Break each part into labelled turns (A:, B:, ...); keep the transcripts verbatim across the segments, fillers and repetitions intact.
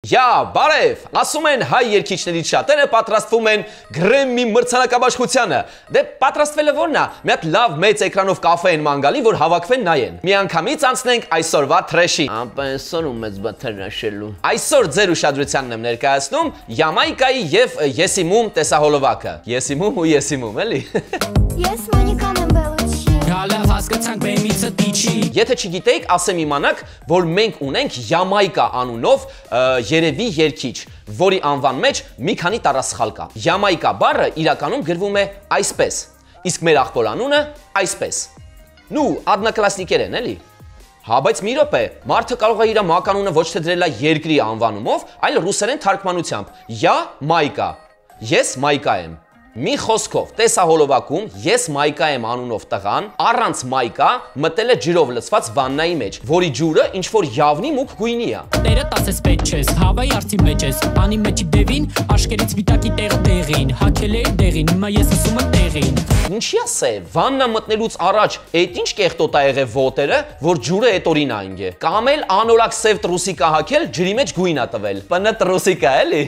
A: Յա, բարև, ասում են հայ երգիչներից շատերը պատրաստվում են Գրեմմի մրցանակաբաշխությանը։ Դե պատրաստվելը ո՞րն է։ Մի հատ լավ մեծ էկրանով կաֆե են ման գալի, որ հավաքվեն նայեն։ Միանգամից անցնենք այսօրվա թրեշին։ Ամպեսոր ու մեծ բաթերաշելու։ Այսօր ձեր ուշադրությանն եմ ներկայացնում Յամայկայի եւ Եսիմում տեսահոլովակը։ Եսիմում ու Եսիմում, էլի։
B: Ես Մոնիկան եմ Բելուչի։
C: Գալավ հասկացանք բեմիցը տիչի։
A: Եթե չգիտեիք, ասեմ իմանաք, որ մենք ունենք Յամայկա անունով երևի երգիչ, որի անվան մեջ մի քանի տառասխալ կա։ Յամայկա բառը իրականում գրվում է այսպես, իսկ մեր աղբոր անունը այսպես։ Նու ադնակլասնիկերեն, էլի։ Հա, բայց մի րոպե, մարդը կարող է իր մականունը ոչ թե դրել երկրի անվանումով, այլ ռուսերեն թարգմանությամբ։ Յամայկա։ Ես Մայկա եմ։ Մի խոսքով, տեսահոլովակում ես Մայկա եմ անունով տղան, առանց Մայկա մտել է ջրով լցված վաննայի մեջ, որի ջուրը ինչ-որ յավնի մուգ գույնի է։
C: Տերը տասես պետ չես, հավայի արծի մեջ ես, անի մեջի դևին, աշկերից վիտակի տեղը տեղին, հակել էի դեղին, հիմա ես ասում եմ տեղին։
A: Ինչի ասե, վաննա մտնելուց առաջ էդ ինչ կեղտոտ ա եղել ոտերը, որ ջուրը էդ օրին անգե։ Կամ էլ անորակ սև տրուսիկա հակել, ջրի մեջ գույն ա տվել։ Պն տրուսիկա, էլի։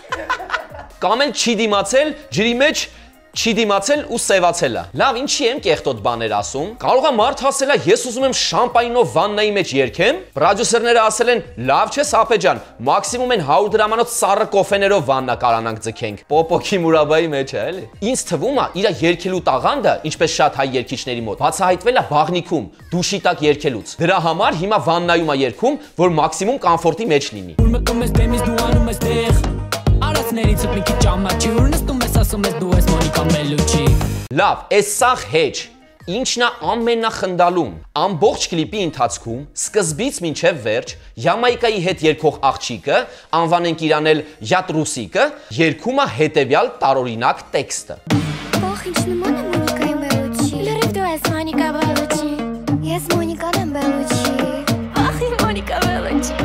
A: Կամ էլ չի դիմացել, ջրի մեջ չի դիմացել ու սևացել է։ Լավ, ինչի եմ կեղտոտ բաներ ասում։ Կարող է մարդ ասել է, ես ուզում եմ շամպայնով վաննայի մեջ երգեմ։ Պրոդյուսերները ասել են, լավ չէ Սափե ջան, մաքսիմում են հարյուր դրամանոց սառը կոֆեներով վաննա կարանանք ձգենք։ Պոպոկի մուրաբայի մեջ է, էլի։ Ինձ թվում է, իր երգելու տաղանդը, ինչպես շատ հայ երգիչների մոտ, բացահայտվել է բաղնիքում, դուշի տակ երգելուց։ Դրա համար հիմա վաննայում է երգում, որ մաքսիմում կոմֆորտի մեջ լինի։
C: Ուր մտնում ես բեմից դու անում ես տեղ։ Արածներից մի քիչ ճամաչուր նստում ես ասում ես դու ես Մոնիկան Բելուչի։
A: Լավ, էս սաղ հեչ, ինչն է ամենախնդալում։ Ամբողջ կլիպի ընթացքում, սկզբից մինչև վերջ, Յամայկայի հետ երգող աղջիկը, անվանենք իրան էլ Յատրուսիկը, երգում է հետևյալ տարօրինակ տեքստը։
B: Ох, ինչ նման է Մոնիկայի Բելուչի։ Լրիվ դու ես Մոնիկա Բելուչի։ Ես Մոնիկան եմ Բելուչի։ Ախ, իմ Մոնիկա Բելուչի։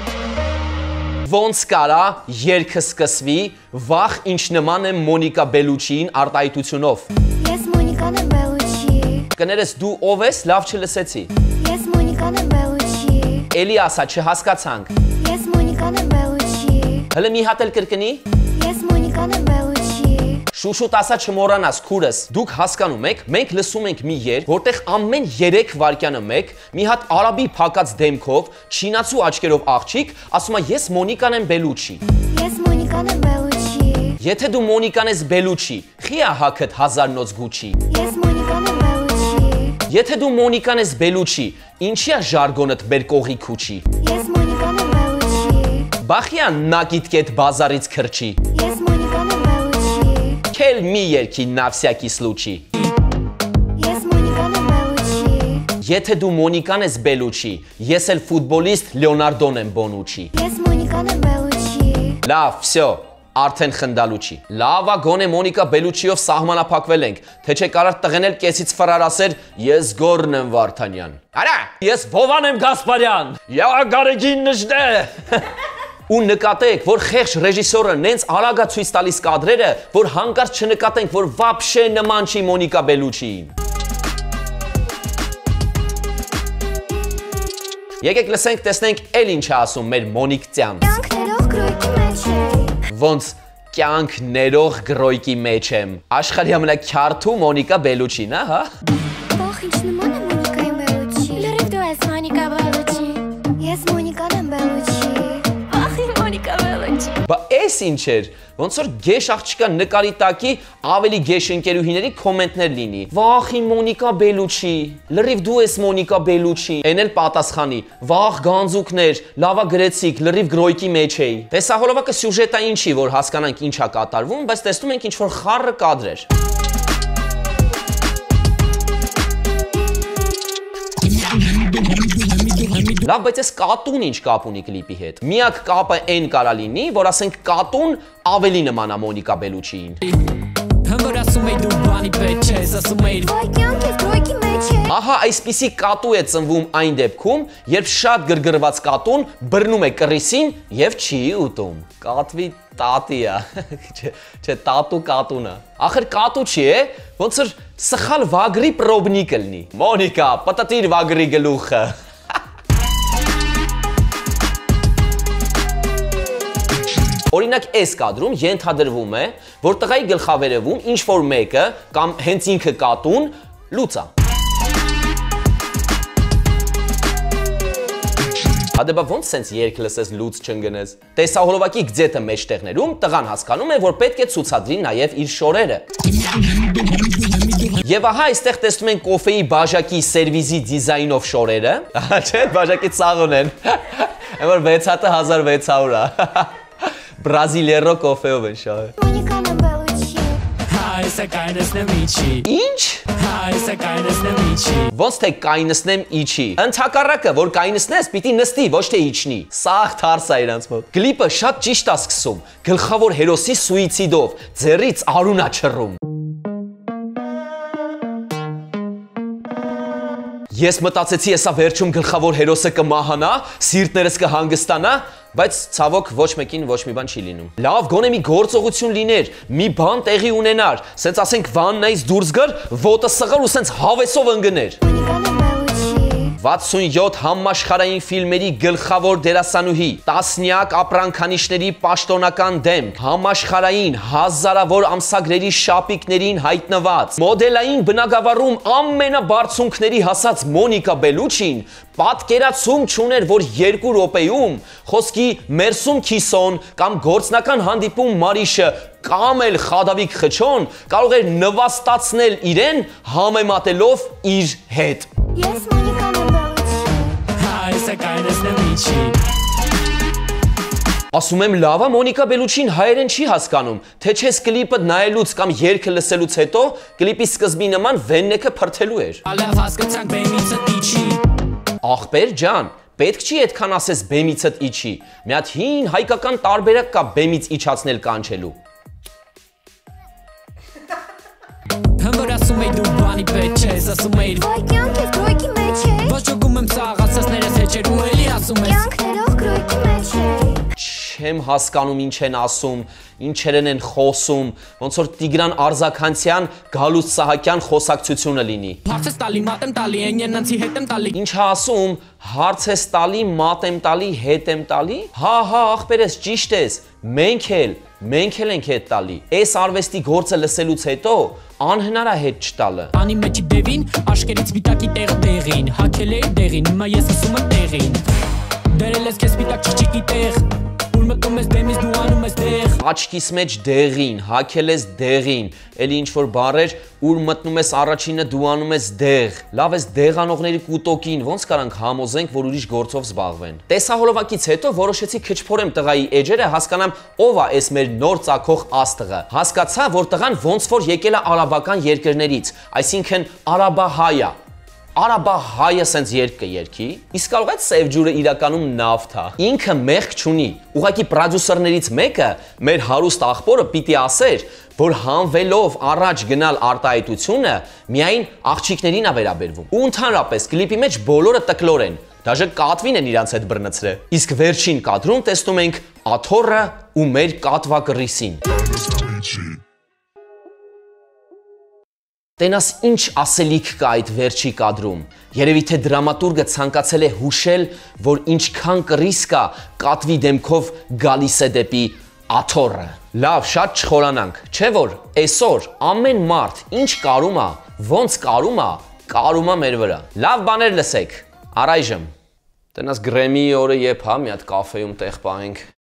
A: Ոնց կարա երգը սկսվի, վախ ինչ նման է Մոնիկա Բելուչիին արտահայտությունով։
B: Ես Մոնիկան եմ Բելուչի։
A: Կներես դու ով ես, լավ չլսեցի։
B: Ես Մոնիկան եմ Բելուչի։
A: Էլի ասա, չհասկացանք։
B: Ես Մոնիկան եմ Բելուչի։
A: Հələ մի հատ էլ կրկնի։
B: Ես Մոնիկան եմ Բելուչի։
A: Շուշուտ ասա չմոռանաս, քուրս։ Դուք հասկանում եք, մենք լսում ենք մի երգ, որտեղ ամեն երեք վայրկյանը մեկ մի հատ արաբի փակած դեմքով, չինացու աչքերով աղջիկ ասում է ես Մոնիկան եմ Բելուչի։
B: Ես Մոնիկան եմ Բելուչի։
A: Եթե դու Մոնիկան ես Բելուչի, խի է հակդ հազար նոց Գուչի։
B: Ես Մոնիկան եմ Բելուչի։
A: Եթե դու Մոնիկան ես Բելուչի, ինչի է ժարգոնդ բերկողի քուչի։
B: Ես Մոնիկան եմ Բելուչի։
A: Բախիա նագիտկետ բազարից քրչի։
B: Ես Մոնիկան եմ Բելուչի։
A: Քել մի երգի նավսյակի սլուչի։
B: Ես Մոնիկան եմ Բելուչի։
A: Եթե դու Մոնիկան ես Բելուչի, ես էլ ֆուտբոլիստ Լեոնարդոն եմ Բոնուչի։
B: Ես Մոնիկան եմ Բելուչի։
A: Լավ, վсё, արդեն խնդալու չի։ Լավա գոնե Մոնիկա Բելուչիով սահմանափակվել ենք, թե չէ կարար տղեն էլ կեսից ֆրար ասեր, ես Գորն եմ Վարդանյան։ Արա, ես Վովան եմ Գասպարյան։ Յա Գարեգին նժդե։ Ու նկատեք, որ խեղճ ռեժիսորը նենց արագ է ցույց տալիս կադրերը, որ հանկարծ չնկատենք, որ վաբշե նման չի Մոնիկա Բելուչիին։ Եկեք լսենք, տեսնենք էլ ինչ է ասում մեր Մոնիկցյան։
B: Կյանքներով գրոյկի մեջ է։
A: Ոնց կյանք ներող գրոյկի մեջ եմ։ Աշխարհի ամենաքյարթու Մոնիկա Բելուչին, հա։
B: Ох, ինչ նման է Մոնիկայի Բելուչի։ Լրիվ դու ես Մոնիկա Բելուչի։ Ես Մոնիկան եմ Բելուչի։ Ախ, իմ Մոնիկա Բելուչի։
A: Բա էս ինչ էր։ Ոնց որ գեշ աղջիկա նկարի տակի ավելի գեշ ընկերուհիների կոմենտներ լինի։ Վախ իմ Մոնիկա Բելուչի, լրիվ դու ես Մոնիկա Բելուչի։ Էն էլ պատասխանի, վախ գանձուկներ, լավա գրեցիք, լրիվ գրոյկի մեջ էի։ Տեսահոլովակը սյուժետա ինչի, որ հասկանանք ինչ է կատարվում, բայց տեսնում ենք ինչ որ խառը կադրեր։ Լավ, բայց այս կատուն ինչ կապ ունի կլիպի հետ։ Միակ կապը այն կարա լինի, որ ասենք կատուն ավելի նման է Մոնիկա Բելուչիին։
C: Հմոր ասում էի դու բանի պետ չես, ասում էի
B: Ոայ կյանքես գրոյկի մեջ է։
A: Ահա այսպիսի կատու է ծնվում այն դեպքում, երբ շատ գրգռված կատուն բռնում է կռիսին եւ չի ուտում։ Կատվի տատի է։ Չէ, տատու կատուն է։ Ախր կատու չի է, ոնց որ սխալ վագրի պրոբնիկ լինի։ Մոնիկա, պատտիր վագրի գլուխը։ Օրինակ այս կադրում ենթադրվում է, որ տղայի գլխավերևում ինչ որ մեկը կամ հենց ինքը կատուն լուծ է։ Հադե բա ոնց սենց երգ լսես լուծ չընկնես։ Տեսահոլովակի գծետը մեջտեղներում տղան հասկանում է, որ պետք է ցուցադրի նաև իր շորերը։ Եվ ահա այստեղ տեսնում ենք կոֆեի բաժակի սերվիզի դիզայնով շորերը։ Ահա չէ, բաժակի ծաղ ունեն։ Այն որ վեց հատը հազար վեց հարյուր է։ Բրազիլիերո կոֆեով են շահը։
B: Monica Bellucci.
C: Հայսը կայնեսնեմ իչի։
A: Ինչ։
C: Հայսը կայնեսնեմ իչի։
A: Ոնց թե կայնսնեմ իչի։ Ընդհակառակը, որ կայնսնես, պիտի նստի, ոչ թե իջնի։ Սաղ թարս է իրանց մոտ։ Կլիպը շատ ճիշտ է սկսում։ Գլխավոր հերոսի սուիցիդով, ձեռից արուն է չռում։ Ես մտածեցի, հեսա վերջում գլխավոր հերոսը կմահանա, սիրտներս կհանգստանա, բայց ցավոք ոչ մեկին ոչ մի բան չի լինում։ Լավ, գոնե մի գործողություն լիներ, մի բան տեղի ունենար, սենց ասենք վաննայից դուրս գար, ոտը սղար ու սենց հավեսով ընկներ։
B: Monica Bellucci.
A: վաթսունյոթ համաշխարհային ֆիլմերի գլխավոր դերասանուհի, տասնյակ ապրանքանիշների պաշտոնական դեմ, համաշխարհային հազարավոր ամսագրերի շապիկներին հայտնված, մոդելային բնագավառում ամենաբարձունքների հասած Մոնիկա Բելուչին պատկերացում չուներ, որ երկու րոպեում խոսքի Մերսում Քիսոն կամ գործնական հանդիպում Մարիշը կամ էլ Խադավիկ Խչոն կարող էր նվաստացնել իրեն համեմատելով իր հետ։
B: Yes, Monica Bellucci.
C: Հայսը կայնեսնեմ իչի։
A: Ասում եմ լավա Մոնիկա Բելուչին հայերեն չի հասկանում, թե չես կլիպը նայելուց կամ երգը լսելուց հետո կլիպի սկզբի նման վեննեքը փրթելու էր։
C: Ալավ հասկացանք բեմիցը իչի։
A: Ախպեր ջան, պետք չի այդքան ասես բեմիցդ իջի։ Մի հատ հին հայկական տարբերակ կա բեմից իջացնել կանչելու։
C: Հմբր ասում էի դու բանի պետ չես, ասում էիր
B: Ոայ կյանք ես գրոյքի մեջ է։
C: ոչ ոգում եմ սաղ ասասներս հեչեր ու էլի ասում ես
B: Կյանքներով գրոյքի մեջ է։
A: Չեմ հասկանում ինչ են ասում, ինչերեն են խոսում, ոնց որ Տիգրան Արզականցյան, Գալուստ Սահակյան խոսակցությունը լինի։
C: Հարց ես տալի, մատ եմ տալի, են եննանցի հետ եմ տալի։
A: Ինչ է ասում, հարց ես տալի, մատ եմ տալի, հետ եմ տալի։ Հա, հա, ախպերես, ճիշտ ես, մենք էլ, մենք էլ ենք հետ տալի։ Այս արվեստի գործը լսելուց հետո անհնար է հետ չտալը։
C: Անի մեջի դևին, աշկերից սպիտակի տեղը տեղին, հակել էի դեղին, հիմա ես ասում եմ տեղին։ Դերել ես քեզ սպիտակ չիչիկի տեղ, ուր մտնում ես բեմից դու անում ես տեղ։
A: Աչքիս մեջ դեղին, հակել ես դեղին, էլի ինչ որ բառեր, ուր մտնում ես առաջինը դու անում ես դեղ։ Լավ ես դեղանողների կուտոկին, ոնց կարանք համոզենք, որ ուրիշ գործով զբաղվեն։ Տեսահոլովակից հետո որոշեցի քչփորեմ տղայի էջերը, հասկանամ ով է այս մեր նոր ծագող աստղը։ Հասկացա, որ տղան ոնց որ եկել է արաբական երկրներից, այսինքն արաբահայ է։ Արաբահայը սենց երկ կերքի, իսկ կարող այդ սև ջուրը իրականում նավթ է։ Ինքը մեղք չունի։ Ուղղակի պրոդյուսերներից մեկը, մեր հարուստ աղբորը պիտի ասեր, որ հանվելով առաջ գնալ արտահայտությունը միայն աղջիկներին է վերաբերվում։ Ու ընդհանրապես կլիպի մեջ բոլորը տկլոր են, դաժե կատվին են իրանց հետ բռնցրել։ Իսկ վերջին կադրում տեսնում ենք Աթոռը ու մեր կատվակռիսին։ Տենաս ինչ ասելիք կա այդ վերջի կադրում։ Երևի թե դրամատուրգը ցանկացել է հուշել, որ ինչքան կռիս կա կատվի դեմքով գալիս է դեպի Աթոռը։ Լավ, շատ չխորանանք, չէ՞ որ այսօր ամեն մարդ ինչ կարում է, ոնց կարում է, կարում է մեր վրա։ Լավ բաներ լսեք։ Առայժմ Տենաս Գրեմի օրը եփ հա մի հատ կաֆեում տեղ պահենք։